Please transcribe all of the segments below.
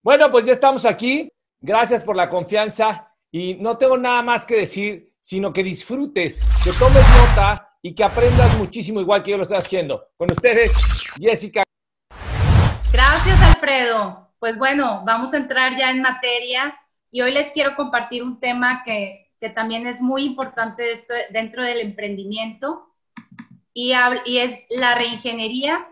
Bueno, pues ya estamos aquí. Gracias por la confianza y no tengo nada más que decir, sino que disfrutes, que tomes nota y que aprendas muchísimo igual que yo lo estoy haciendo. Con ustedes, Jessica. Gracias, Alfredo. Pues bueno, vamos a entrar ya en materia y hoy les quiero compartir un tema que también es muy importante dentro del emprendimiento y es la reingeniería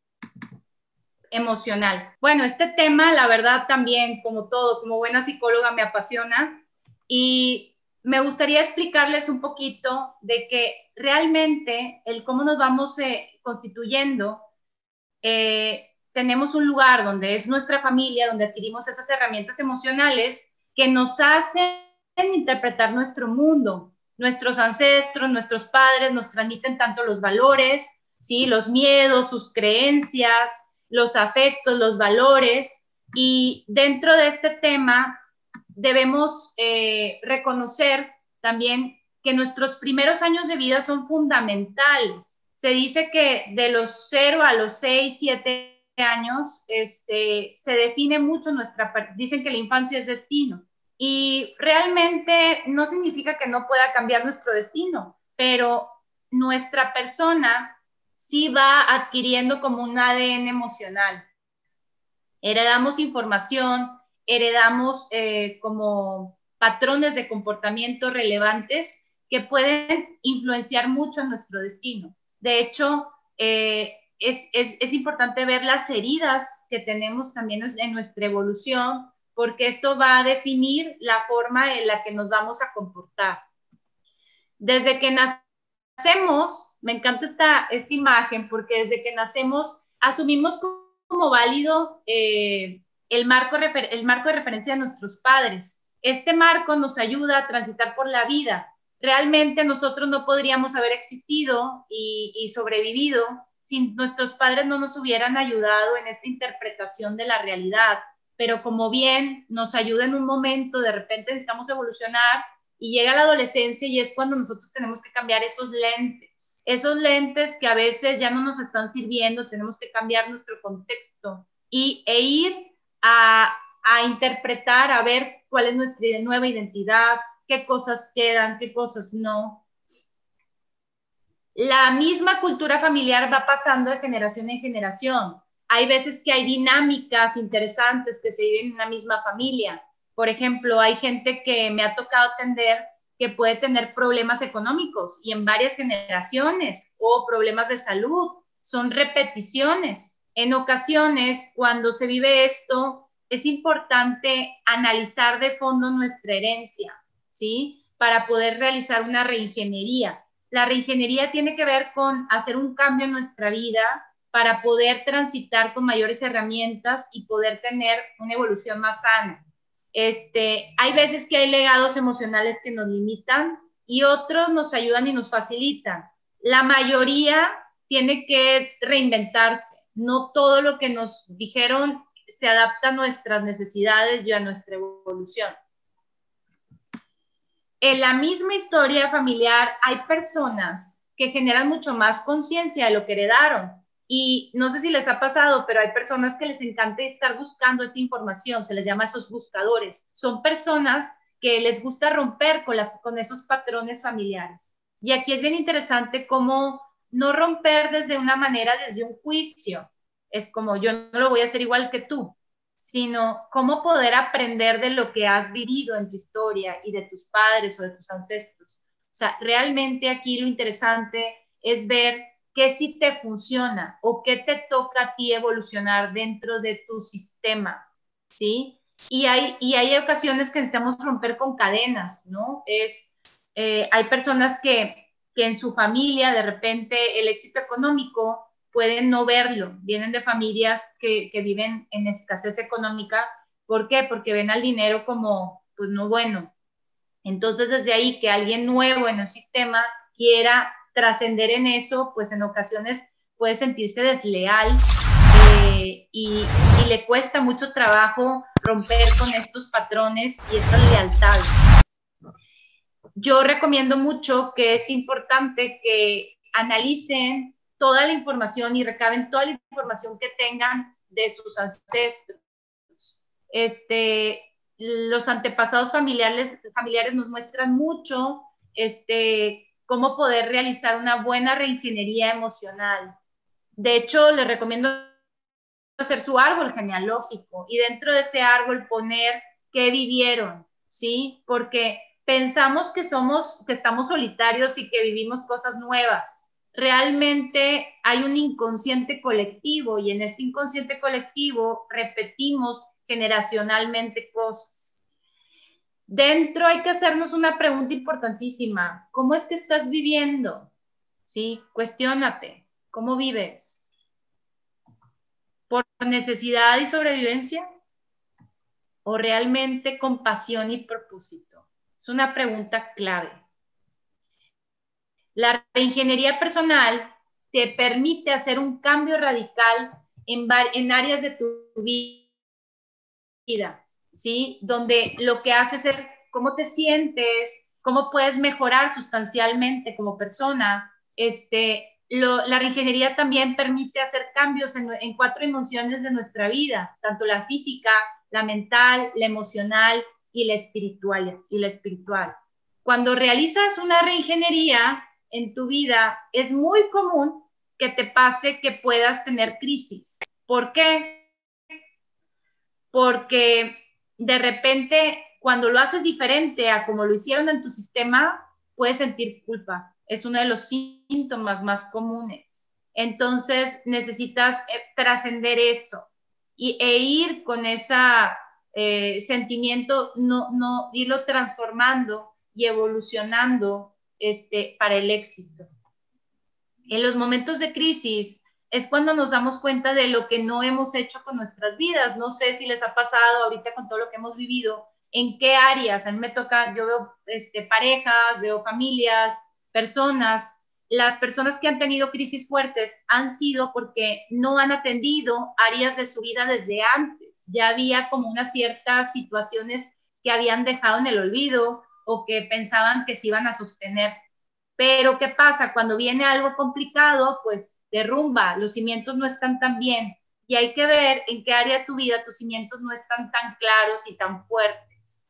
emocional. Bueno, este tema, la verdad, también, como todo, como buena psicóloga, me apasiona y me gustaría explicarles un poquito de que realmente el cómo nos vamos constituyendo, tenemos un lugar donde es nuestra familia, donde adquirimos esas herramientas emocionales que nos hacen interpretar nuestro mundo. Nuestros ancestros, nuestros padres nos transmiten tanto los valores, ¿sí? Los miedos, sus creencias, los afectos, los valores. Y dentro de este tema debemos reconocer también que nuestros primeros años de vida son fundamentales. Se dice que de los 0 a los 6, 7 años, se define mucho dicen que la infancia es destino. Y realmente no significa que no pueda cambiar nuestro destino, pero nuestra persona sí va adquiriendo como un ADN emocional. Heredamos información, heredamos como patrones de comportamiento relevantes que pueden influenciar mucho en nuestro destino. De hecho, es importante ver las heridas que tenemos también en nuestra evolución, porque esto va a definir la forma en la que nos vamos a comportar. Desde que nacemos, me encanta esta imagen, porque desde que nacemos asumimos como válido el marco de referencia de nuestros padres. Este marco nos ayuda a transitar por la vida. Realmente nosotros no podríamos haber existido y sobrevivido si nuestros padres no nos hubieran ayudado en esta interpretación de la realidad. Pero como bien nos ayuda en un momento, de repente necesitamos evolucionar y llega la adolescencia y es cuando nosotros tenemos que cambiar esos lentes que a veces ya no nos están sirviendo, tenemos que cambiar nuestro contexto e ir a interpretar, a ver cuál es nuestra nueva identidad, qué cosas quedan, qué cosas no. La misma cultura familiar va pasando de generación en generación. Hay veces que hay dinámicas interesantes que se viven en una misma familia. Por ejemplo, hay gente que me ha tocado atender que puede tener problemas económicos y en varias generaciones o problemas de salud. Son repeticiones. En ocasiones, cuando se vive esto, es importante analizar de fondo nuestra herencia, ¿sí? Para poder realizar una reingeniería. La reingeniería tiene que ver con hacer un cambio en nuestra vida para poder transitar con mayores herramientas y poder tener una evolución más sana. Hay veces que hay legados emocionales que nos limitan y otros nos ayudan y nos facilitan. La mayoría tiene que reinventarse. No todo lo que nos dijeron se adapta a nuestras necesidades y a nuestra evolución. En la misma historia familiar hay personas que generan mucho más conciencia de lo que heredaron. Y no sé si les ha pasado, pero hay personas que les encanta estar buscando esa información, se les llama esos buscadores. Son personas que les gusta romper con esos patrones familiares. Y aquí es bien interesante cómo no romper desde una manera, desde un juicio. Es como yo no lo voy a hacer igual que tú, sino cómo poder aprender de lo que has vivido en tu historia y de tus padres o de tus ancestros. O sea, realmente aquí lo interesante es ver qué sí te funciona o qué te toca a ti evolucionar dentro de tu sistema, ¿sí? Y hay ocasiones que necesitamos romper con cadenas, ¿no? Hay personas que en su familia de repente el éxito económico pueden no verlo, vienen de familias que viven en escasez económica. ¿Por qué? Porque ven al dinero como, pues no bueno. Entonces, desde ahí que alguien nuevo en el sistema quiera trascender en eso, pues en ocasiones puede sentirse desleal y le cuesta mucho trabajo romper con estos patrones y estas lealtades. Yo recomiendo mucho que es importante que analicen toda la información y recaben toda la información que tengan de sus ancestros. Los antepasados familiares nos muestran mucho cómo poder realizar una buena reingeniería emocional. De hecho, les recomiendo hacer su árbol genealógico y dentro de ese árbol poner qué vivieron, ¿sí? Porque pensamos que estamos solitarios y que vivimos cosas nuevas. Realmente hay un inconsciente colectivo y en este inconsciente colectivo repetimos generacionalmente cosas. Dentro hay que hacernos una pregunta importantísima. ¿Cómo es que estás viviendo? ¿Sí? Cuestiónate. ¿Cómo vives? ¿Por necesidad y sobrevivencia? ¿O realmente con pasión y propósito? Es una pregunta clave. La reingeniería personal te permite hacer un cambio radical en áreas de tu vida, ¿sí? Donde lo que haces es cómo te sientes, cómo puedes mejorar sustancialmente como persona. La reingeniería también permite hacer cambios en 4 dimensiones de nuestra vida, tanto la física, la mental, la emocional y la espiritual. Cuando realizas una reingeniería en tu vida, es muy común que te pase que puedas tener crisis. ¿Por qué? Porque de repente, cuando lo haces diferente a como lo hicieron en tu sistema, puedes sentir culpa. Es uno de los síntomas más comunes. Entonces, necesitas trascender eso e ir con ese sentimiento, irlo transformando y evolucionando para el éxito. En los momentos de crisis es cuando nos damos cuenta de lo que no hemos hecho con nuestras vidas. No sé si les ha pasado ahorita con todo lo que hemos vivido, en qué áreas. A mí me toca, yo veo parejas, veo familias, personas. Las personas que han tenido crisis fuertes han sido porque no han atendido áreas de su vida desde antes. Ya había como unas ciertas situaciones que habían dejado en el olvido o que pensaban que se iban a sostener. Pero ¿qué pasa? Cuando viene algo complicado, pues derrumba, los cimientos no están tan bien y hay que ver en qué área de tu vida tus cimientos no están tan claros y tan fuertes.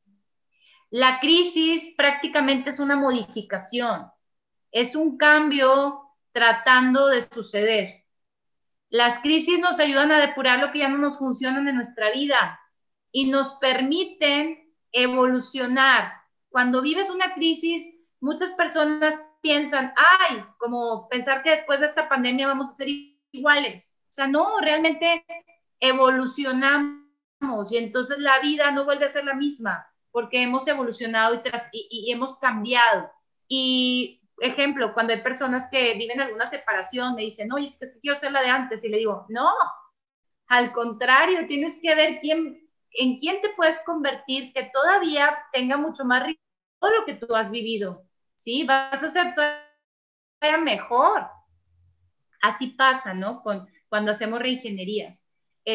La crisis prácticamente es una modificación, es un cambio tratando de suceder. Las crisis nos ayudan a depurar lo que ya no nos funciona en nuestra vida y nos permiten evolucionar. Cuando vives una crisis, muchas personas piensan, ay, como pensar que después de esta pandemia vamos a ser iguales. O sea, no, realmente evolucionamos y entonces la vida no vuelve a ser la misma porque hemos evolucionado y hemos cambiado. Y ejemplo, cuando hay personas que viven alguna separación, me dicen, oye, es que quiero ser la de antes, y le digo, no, al contrario, tienes que ver en quién te puedes convertir que todavía tenga mucho más rico todo lo que tú has vivido, ¿sí? Vas a ser todavía mejor. Así pasa, ¿no? Cuando hacemos reingenierías.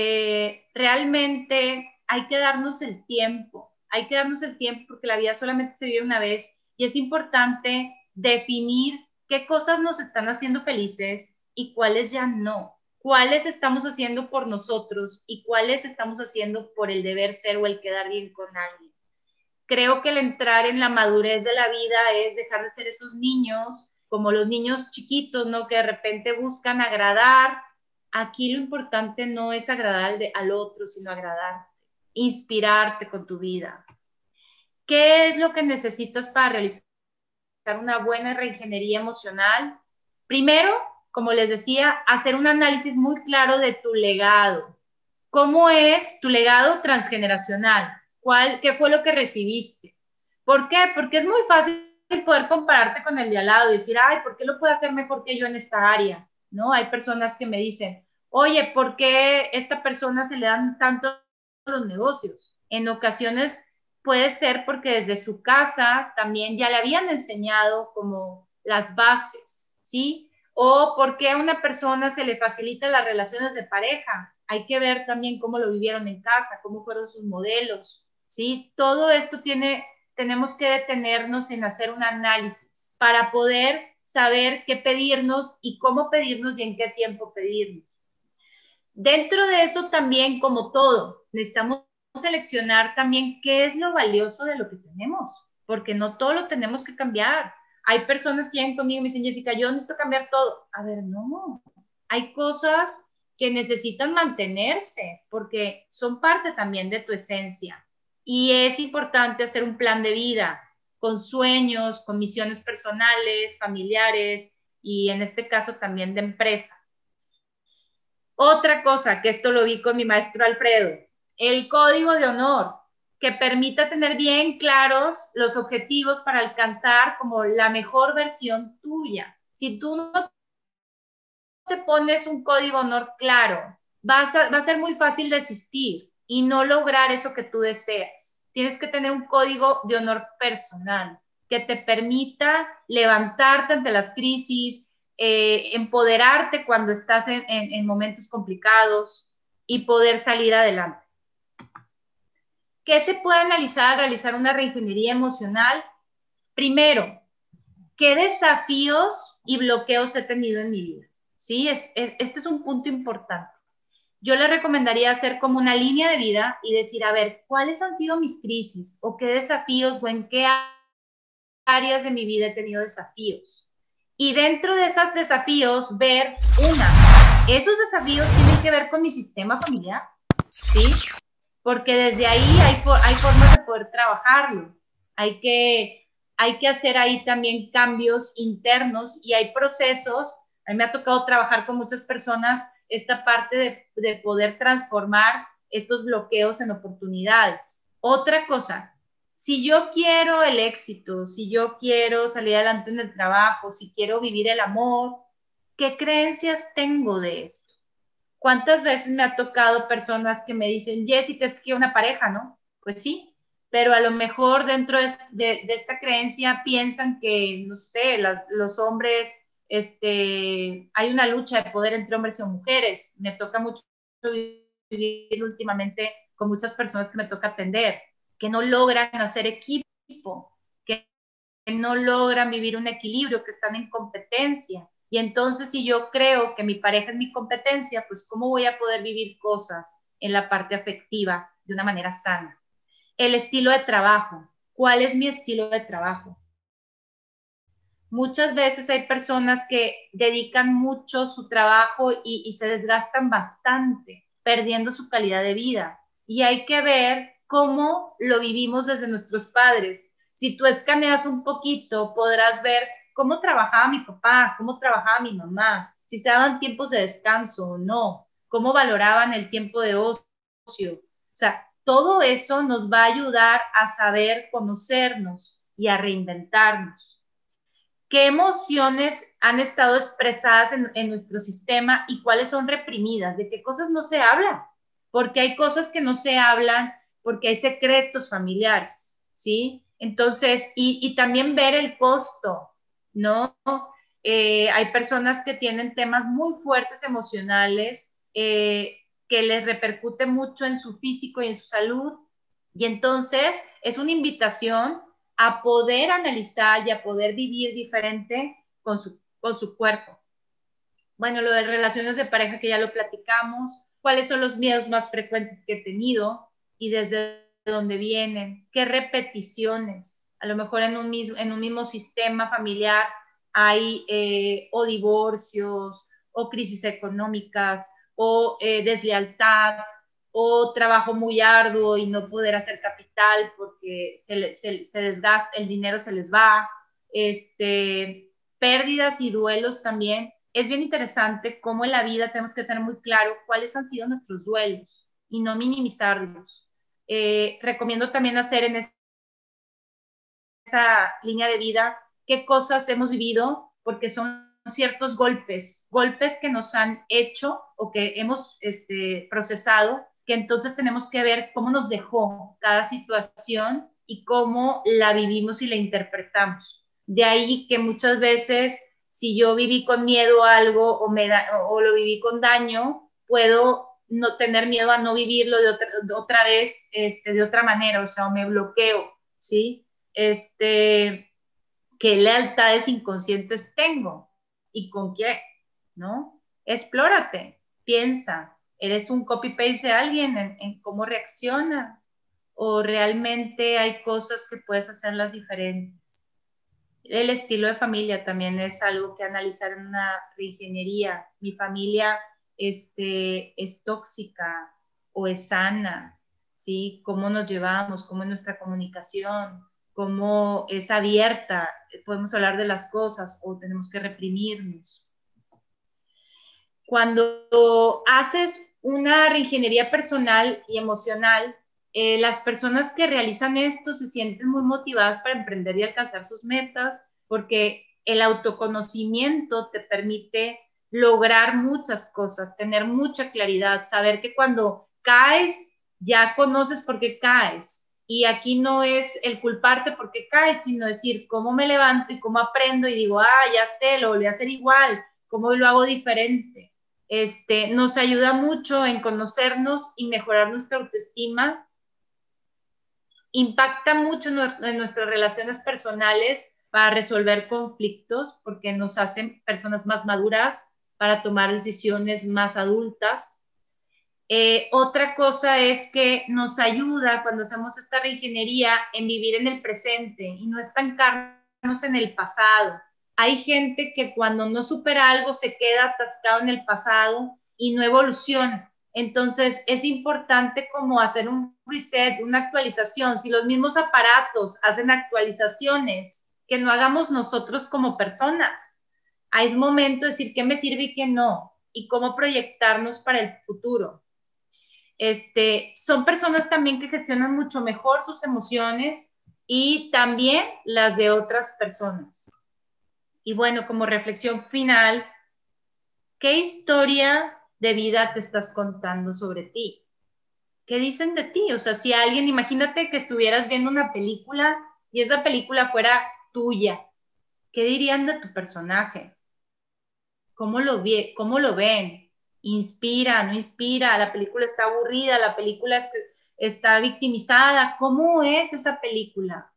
Realmente hay que darnos el tiempo porque la vida solamente se vive una vez y es importante definir qué cosas nos están haciendo felices y cuáles ya no, cuáles estamos haciendo por nosotros y cuáles estamos haciendo por el deber ser o el quedar bien con alguien. Creo que el entrar en la madurez de la vida es dejar de ser esos niños, como los niños chiquitos, ¿no? Que de repente buscan agradar. Aquí lo importante no es agradar al otro, sino agradarte, inspirarte con tu vida. ¿Qué es lo que necesitas para realizar una buena reingeniería emocional? Primero, como les decía, hacer un análisis muy claro de tu legado. ¿Cómo es tu legado transgeneracional? ¿Qué fue lo que recibiste? ¿Por qué? Porque es muy fácil poder compararte con el de al lado y decir, ay, ¿por qué lo puede hacer mejor que yo en esta área? ¿No? Hay personas que me dicen, oye, ¿por qué a esta persona se le dan tanto los negocios? En ocasiones puede ser porque desde su casa también ya le habían enseñado como las bases, ¿sí? O porque a una persona se le facilitan las relaciones de pareja. Hay que ver también cómo lo vivieron en casa, cómo fueron sus modelos, ¿sí? Todo esto tenemos que detenernos en hacer un análisis para poder saber qué pedirnos y cómo pedirnos y en qué tiempo pedirnos. Dentro de eso también, como todo, necesitamos seleccionar también qué es lo valioso de lo que tenemos, porque no todo lo tenemos que cambiar. Hay personas que llegan conmigo y me dicen, Jessica, yo necesito cambiar todo. A ver, no, hay cosas que necesitan mantenerse porque son parte también de tu esencia. Y es importante hacer un plan de vida con sueños, con misiones personales, familiares y en este caso también de empresa. Otra cosa, que esto lo vi con mi maestro Alfredo, el código de honor, que permita tener bien claros los objetivos para alcanzar como la mejor versión tuya. Si tú no te pones un código de honor claro, va a ser muy fácil desistir y no lograr eso que tú deseas. Tienes que tener un código de honor personal que te permita levantarte ante las crisis, empoderarte cuando estás en momentos complicados y poder salir adelante. ¿Qué se puede analizar al realizar una reingeniería emocional? Primero, ¿qué desafíos y bloqueos he tenido en mi vida? ¿Sí? Este es un punto importante. Yo le recomendaría hacer como una línea de vida y decir, a ver, ¿cuáles han sido mis crisis o qué desafíos o en qué áreas de mi vida he tenido desafíos? Y dentro de esos desafíos, ver esos desafíos tienen que ver con mi sistema familiar, ¿sí? Porque desde ahí hay formas de poder trabajarlo. Hay que hacer ahí también cambios internos y hay procesos. A mí me ha tocado trabajar con muchas personas esta parte de poder transformar estos bloqueos en oportunidades. Otra cosa, si yo quiero el éxito, si yo quiero salir adelante en el trabajo, si quiero vivir el amor, ¿qué creencias tengo de esto? ¿Cuántas veces me ha tocado personas que me dicen, Jessica, es que quiero una pareja, ¿no? Pues sí, pero a lo mejor dentro de esta creencia piensan que, no sé, los hombres, hay una lucha de poder entre hombres y mujeres. Me toca mucho vivir últimamente con muchas personas que me toca atender, que no logran hacer equipo, que no logran vivir un equilibrio, que están en competencia. Y entonces, si yo creo que mi pareja es mi competencia, pues ¿cómo voy a poder vivir cosas en la parte afectiva de una manera sana? El estilo de trabajo. ¿Cuál es mi estilo de trabajo? Muchas veces hay personas que dedican mucho su trabajo y se desgastan bastante, perdiendo su calidad de vida. Y hay que ver cómo lo vivimos desde nuestros padres. Si tú escaneas un poquito, podrás ver cómo trabajaba mi papá, cómo trabajaba mi mamá, si se daban tiempos de descanso o no, cómo valoraban el tiempo de ocio. O sea, todo eso nos va a ayudar a saber conocernos y a reinventarnos. ¿Qué emociones han estado expresadas en nuestro sistema y cuáles son reprimidas? ¿De qué cosas no se hablan? Porque hay cosas que no se hablan porque hay secretos familiares, ¿sí? Entonces, y también ver el costo, ¿no? Hay personas que tienen temas muy fuertes emocionales que les repercute mucho en su físico y en su salud. Y entonces es una invitación a poder analizar y a poder vivir diferente con su cuerpo. Bueno, lo de relaciones de pareja que ya lo platicamos, cuáles son los miedos más frecuentes que he tenido y desde dónde vienen, qué repeticiones, a lo mejor en un mismo sistema familiar hay o divorcios o crisis económicas o deslealtad o trabajo muy arduo y no poder hacer capital porque se desgasta, el dinero se les va, pérdidas y duelos también. Es bien interesante cómo en la vida tenemos que tener muy claro cuáles han sido nuestros duelos y no minimizarlos. Recomiendo también hacer en esa línea de vida qué cosas hemos vivido, porque son ciertos golpes que nos han hecho o que hemos procesado, que entonces tenemos que ver cómo nos dejó cada situación y cómo la vivimos y la interpretamos. De ahí que muchas veces, si yo viví con miedo a algo o lo viví con daño, puedo no tener miedo a no vivirlo otra vez, de otra manera, o sea, o me bloqueo, ¿sí? ¿Qué lealtades inconscientes tengo? ¿Y con qué? ¿No? Explórate, piensa. ¿Eres un copy-paste de alguien en cómo reacciona? o realmente hay cosas que puedes hacerlas diferentes. El estilo de familia también es algo que analizar en una reingeniería. Mi familia es tóxica o es sana, ¿sí? Cómo nos llevamos, cómo es nuestra comunicación, cómo es abierta, podemos hablar de las cosas o tenemos que reprimirnos. Cuando haces una reingeniería personal y emocional, las personas que realizan esto se sienten muy motivadas para emprender y alcanzar sus metas, porque el autoconocimiento te permite lograr muchas cosas, tener mucha claridad, saber que cuando caes, ya conoces por qué caes. Y aquí no es el culparte porque caes, sino decir cómo me levanto y cómo aprendo y digo, ya sé, lo volví a hacer igual, cómo lo hago diferente. Nos ayuda mucho en conocernos y mejorar nuestra autoestima. Impacta mucho en nuestras relaciones personales para resolver conflictos, porque nos hacen personas más maduras para tomar decisiones más adultas. Otra cosa es que nos ayuda cuando hacemos esta reingeniería en vivir en el presente y no estancarnos en el pasado. Hay gente que cuando no supera algo se queda atascado en el pasado y no evoluciona. Entonces es importante como hacer un reset, una actualización. Si los mismos aparatos hacen actualizaciones, que no hagamos nosotros como personas. Es momento de decir qué me sirve y qué no, y cómo proyectarnos para el futuro. Son personas también que gestionan mucho mejor sus emociones y también las de otras personas. Y bueno, como reflexión final, ¿qué historia de vida te estás contando sobre ti? ¿Qué dicen de ti? O sea, si alguien, imagínate que estuvieras viendo una película y esa película fuera tuya, ¿qué dirían de tu personaje? ¿Cómo lo ven? ¿Inspira, no inspira? ¿La película está aburrida? ¿La película está victimizada? ¿Cómo es esa película?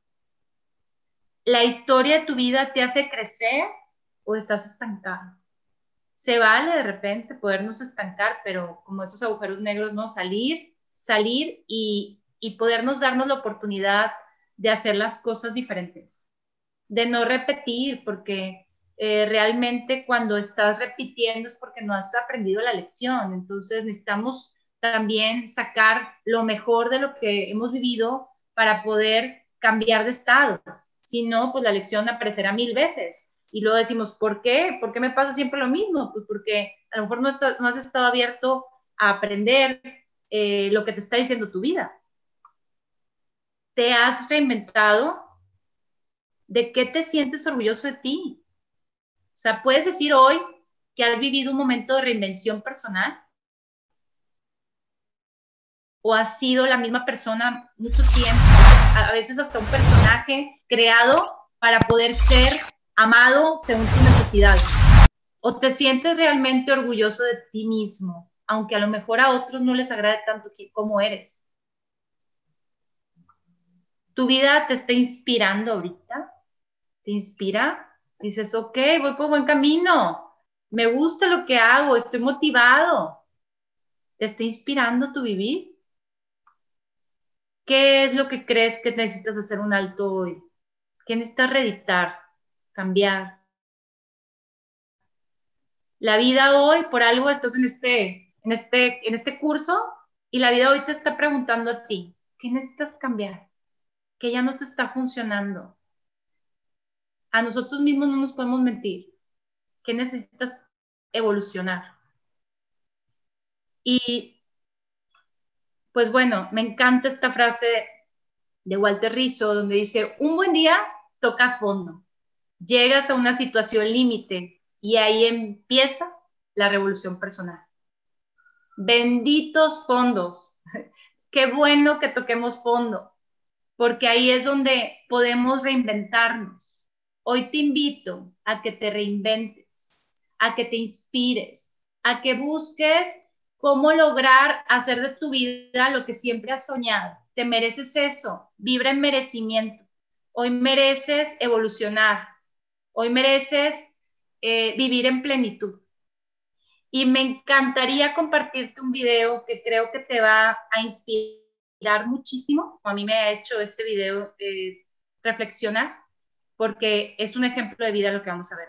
¿La historia de tu vida te hace crecer o estás estancado? Se vale de repente podernos estancar, pero como esos agujeros negros, ¿no? Salir y podernos darnos la oportunidad de hacer las cosas diferentes, de no repetir, porque realmente cuando estás repitiendo es porque no has aprendido la lección. Entonces necesitamos también sacar lo mejor de lo que hemos vivido para poder cambiar de estado. Si no, pues la lección aparecerá 1000 veces. Y luego decimos, ¿por qué? ¿Por qué me pasa siempre lo mismo? Pues porque a lo mejor no has estado abierto a aprender lo que te está diciendo tu vida. ¿Te has reinventado? ¿De qué te sientes orgulloso de ti? O sea, puedes decir hoy que has vivido un momento de reinvención personal o has sido la misma persona mucho tiempo, a veces hasta un personaje creado para poder ser amado según tus necesidades. O te sientes realmente orgulloso de ti mismo, aunque a lo mejor a otros no les agrade tanto como eres. ¿Tu vida te está inspirando ahorita? ¿Te inspira? Dices, ok, voy por buen camino, me gusta lo que hago, estoy motivado. ¿Te está inspirando tu vivir? ¿Qué es lo que crees que necesitas hacer un alto hoy? ¿Qué necesitas reeditar, cambiar? La vida hoy, por algo estás en este curso y la vida hoy te está preguntando a ti, ¿qué necesitas cambiar? ¿Qué ya no te está funcionando? A nosotros mismos no nos podemos mentir. ¿Qué necesitas evolucionar? Y pues bueno, me encanta esta frase de Walter Rizzo, donde dice, un buen día tocas fondo, llegas a una situación límite y ahí empieza la revolución personal. Benditos fondos. Qué bueno que toquemos fondo, porque ahí es donde podemos reinventarnos. Hoy te invito a que te reinventes, a que te inspires, a que busques cómo lograr hacer de tu vida lo que siempre has soñado. Te mereces eso, vibra en merecimiento. Hoy mereces evolucionar, hoy mereces vivir en plenitud. Y me encantaría compartirte un video que creo que te va a inspirar admirar muchísimo, a mí me ha hecho este video reflexionar, porque es un ejemplo de vida lo que vamos a ver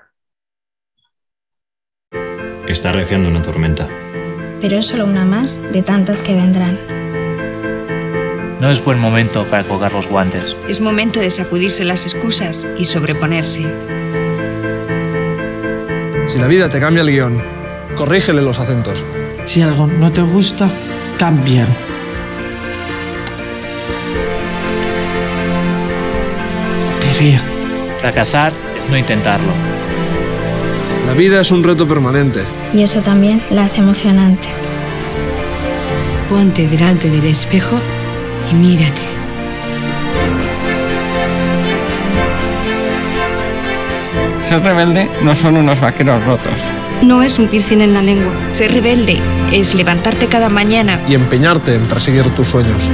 hoy. Está arreciando una tormenta. Pero es solo una más de tantas que vendrán. No es buen momento para colgar los guantes. Es momento de sacudirse las excusas y sobreponerse. Si la vida te cambia el guión, corrígele los acentos. Si algo no te gusta, cámbialo. Pelea. Fracasar es no intentarlo. La vida es un reto permanente. Y eso también la hace emocionante. Ponte delante del espejo y mírate. Ser rebelde no son unos vaqueros rotos. No es un piercing en la lengua. Ser rebelde es levantarte cada mañana Y empeñarte en perseguir tus sueños.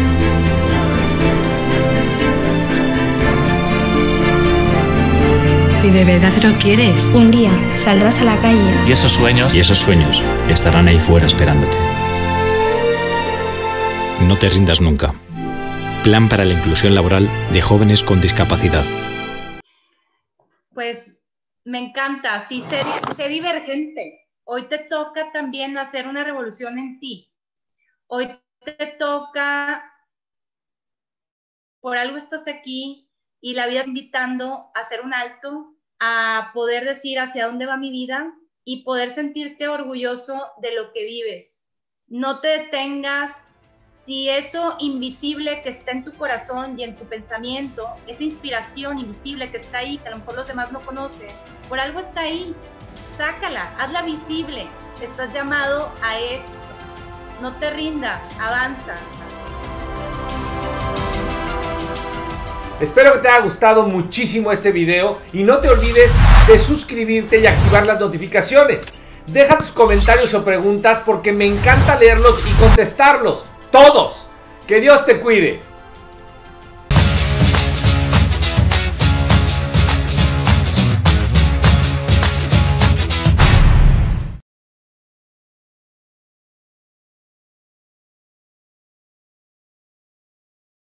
Si de verdad lo quieres. Un día saldrás a la calle Y esos sueños Y esos sueños estarán ahí fuera esperándote. No te rindas nunca. Plan para la inclusión laboral de jóvenes con discapacidad. Pues me encanta, sí, sé divergente. Hoy te toca también hacer una revolución en ti. Hoy te toca, por algo estás aquí y la vida invitando a hacer un alto, a poder decir hacia dónde va mi vida y poder sentirte orgulloso de lo que vives. No te detengas. Si eso invisible que está en tu corazón y en tu pensamiento, esa inspiración invisible que está ahí, que a lo mejor los demás no conocen, por algo está ahí, sácala, hazla visible. Estás llamado a esto. No te rindas, avanza. Espero que te haya gustado muchísimo este video y no te olvides de suscribirte y activar las notificaciones. Deja tus comentarios o preguntas porque me encanta leerlos y contestarlos. Todos. Que Dios te cuide.